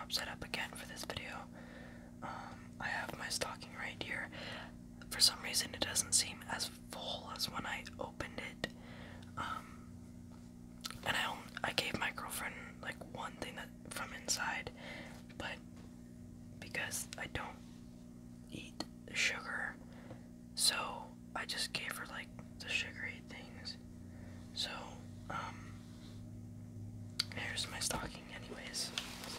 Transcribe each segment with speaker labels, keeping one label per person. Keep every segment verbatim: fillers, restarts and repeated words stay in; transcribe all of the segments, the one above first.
Speaker 1: wardrobe set up again for this video. Um, I have my stocking right here. For some reason, it doesn't seem as full as when I opened it. Um, and I only, I gave my girlfriend like one thing that from inside, but because I don't eat sugar, so I just gave her like the sugary things. So, um, here's my stocking anyways.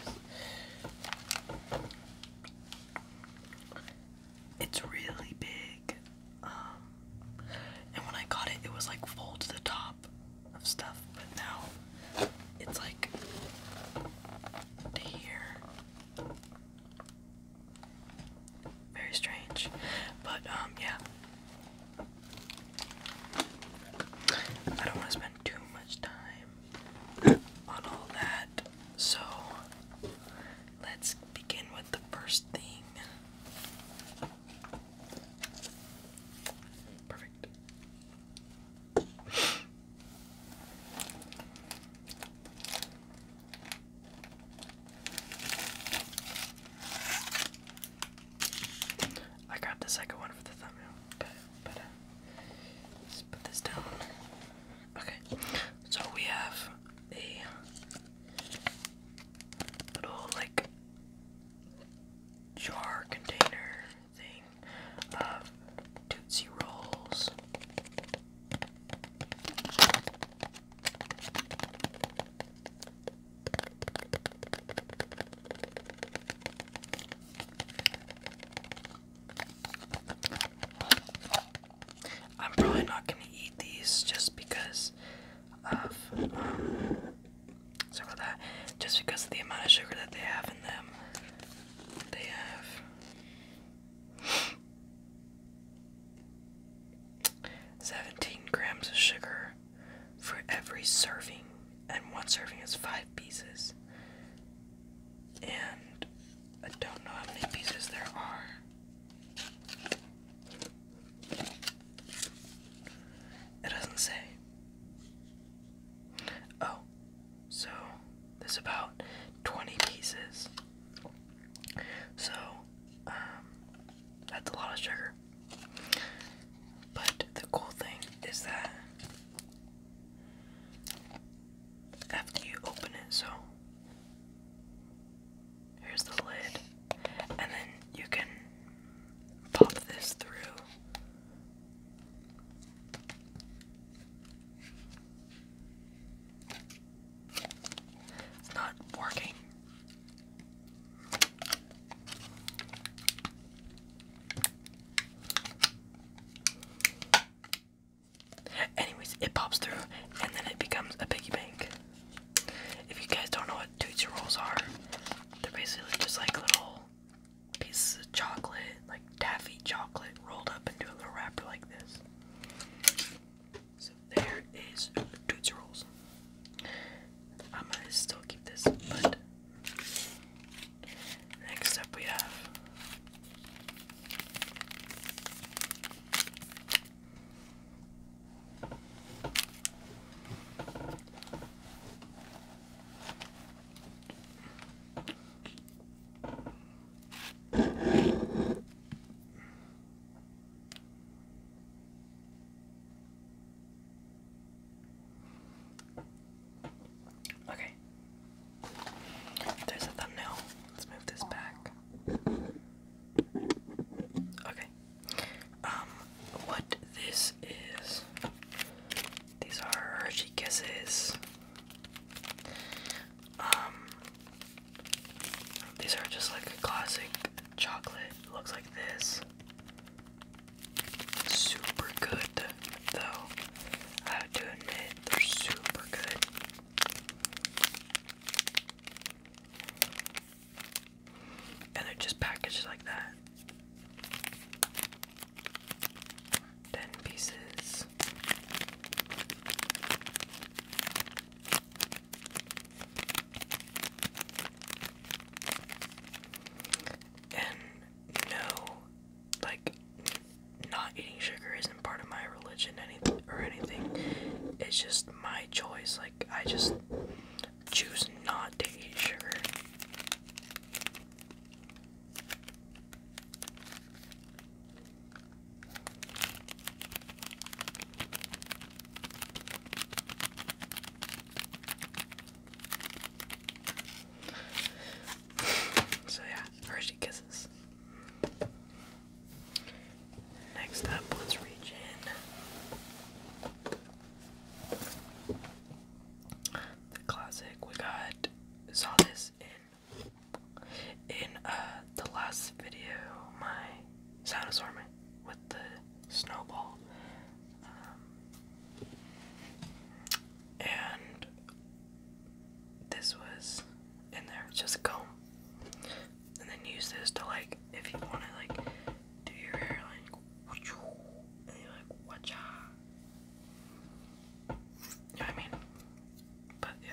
Speaker 1: It's really big, um, and when I got it, it was like full to the top of stuff, but now it's like to here. Very strange, but um, yeah. I don't want to spend too much time on all that, so let's begin with the first thing. Perfect. I grabbed the second one for the thumbnail, but, but uh, let's put this down. Okay, so we have a little like jar container thing of Tootsie Rolls. I'm probably not going to eat these just because of, um, sorry about that, just because of the amount of sugar that they have in them. They have seventeen grams of sugar for every serving, and one serving is five pieces. And I don't know how many pieces there are. It doesn't say. Oh, so there's about twenty pieces. So, um, that's a lot of sugar. But the cool thing is that after you open it, so here's the lid, and then you can pop this through. It's not working. Anyways, it pops through, and then it becomes a piggy bank. If you guys don't know what Tootsie Rolls are, they're basically just like little pieces of chocolate, like taffy chocolate, rolled up into a little wrapper like this. So there is Tootsie Rolls. I'm gonna still keep this, but next up we have okay. There's a thumbnail. Let's move this back. Okay. Um, what this is, these are Hershey Kisses. Um, these are just like a classic chocolate. It looks like this. Super good, though. I have to admit, they're super good. And they're just packaged like that. Ten pieces. And no, like, not eating sugar isn't part of my religion any or anything. It's just my choice. Like, I just choose not to eat sugar. it's just a comb. And then use this to, like, if you want to, like, do your hair, like, and you're like, watcha. You know what I mean? But yeah.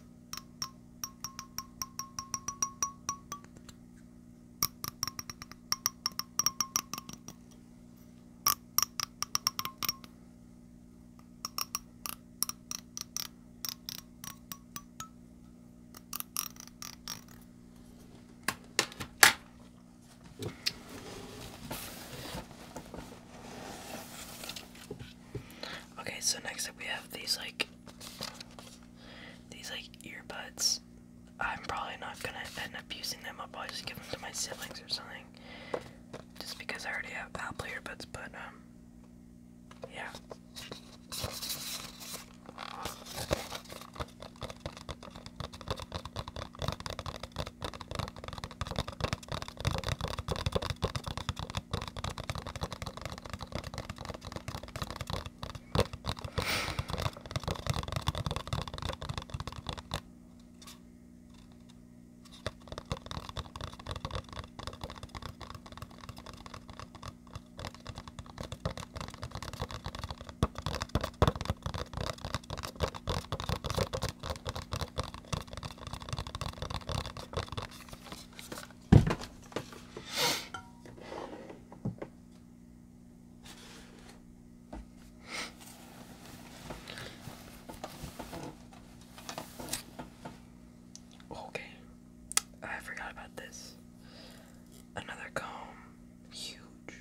Speaker 1: Okay, so next up we have these like these like earbuds. I'm probably not gonna end up using them. I'll probably just give them to my siblings or something. Just because I already have Apple earbuds, but um yeah. Okay, I forgot about this. Another comb, huge.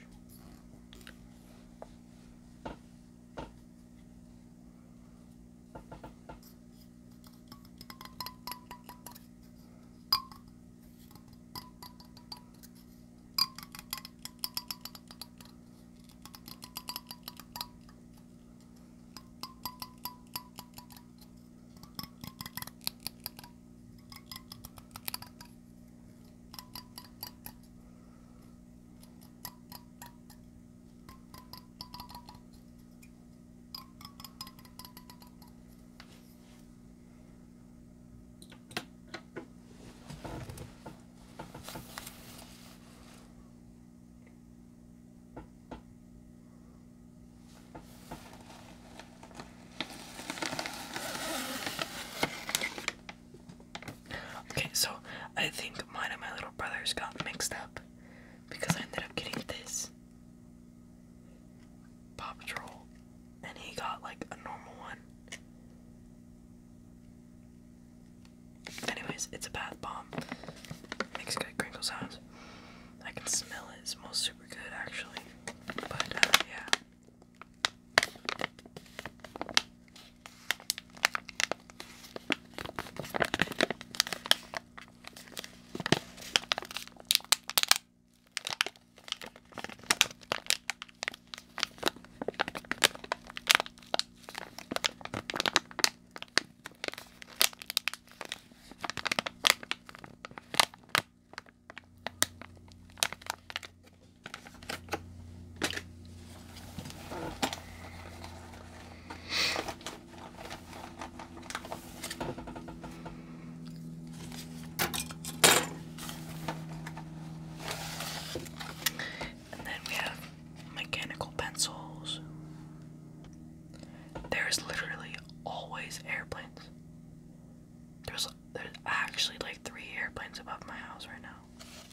Speaker 1: Okay, so I think mine and my little brother's got mixed up because I ended up getting this Paw Patrol and he got like a normal one. Anyways, it's a bath bomb. Makes good crinkle sounds. I can smell it. It smells super good actually. But uh, yeah. And then we have mechanical pencils. There's literally always airplanes. There's there's actually like three airplanes above my house right now.